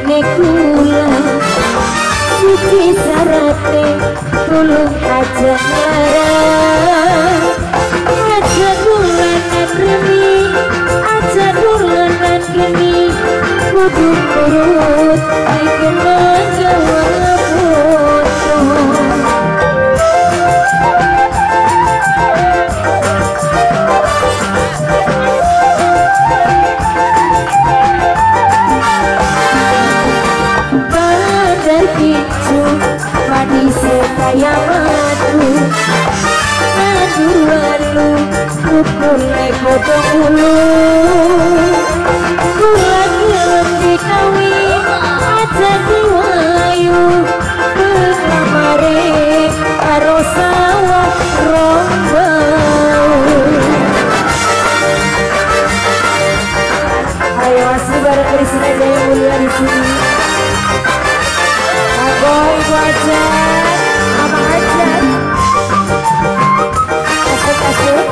latine kula suci sarate tulung aja larang aja dolanan remi aja dolanan gini kudu nurut dikenan jawab foto badar kicu manisnya kaya madu adur walu kukulai kodong ulu kula gelem dikawi aja diwayu penamare karo sawah rombau ayo masih bareng Krisna Jaya Mulia di sini. Boy wajar, apa aja? Asik-asik.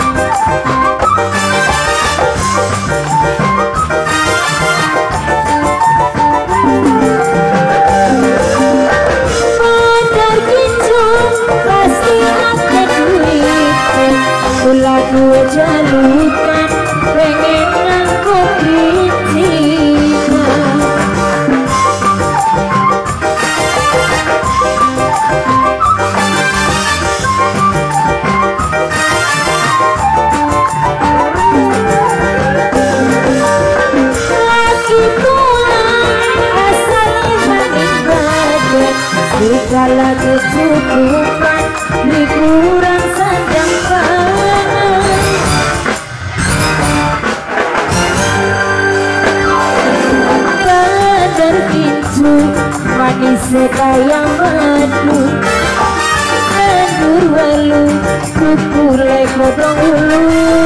Badar kincung pasti ada duit. Kula dua jalukan pengen ngangkut bicikan. Segala kecukupan liburan sedang panas badar kincu manisnya kaya madu adur walu kukulai kodong ulu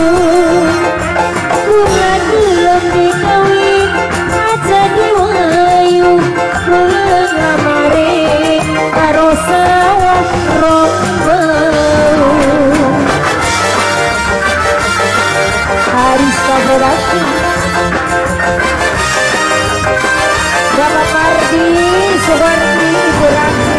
kula gelem dikawin aja diwayu kula ngamare karo sawah rombau Haris Kaborati Bapak Mardi Suwardi Buraki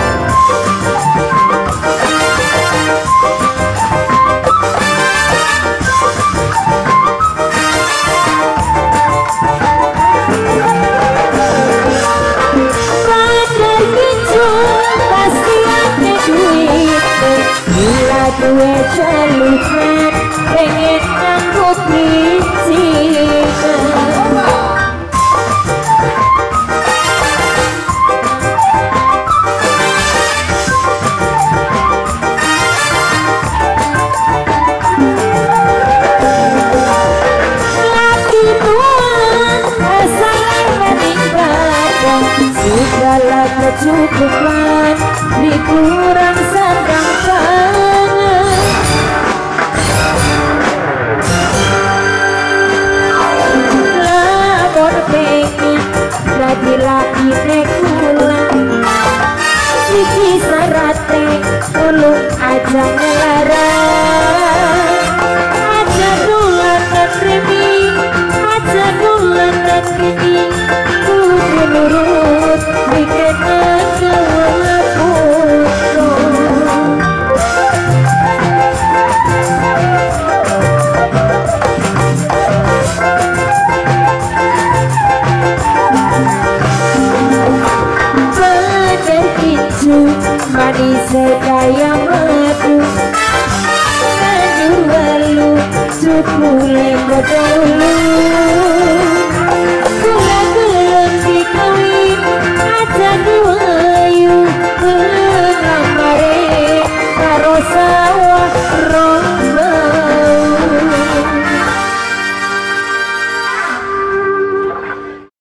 dua jalukan pengen ngangkut bicikan laki tuan asal meninggalkan segala kecukupan liburan sedang laki nekulan siji sarate ulung aja ngelarang aja dolanan remi aja dolanan gini kudu nurut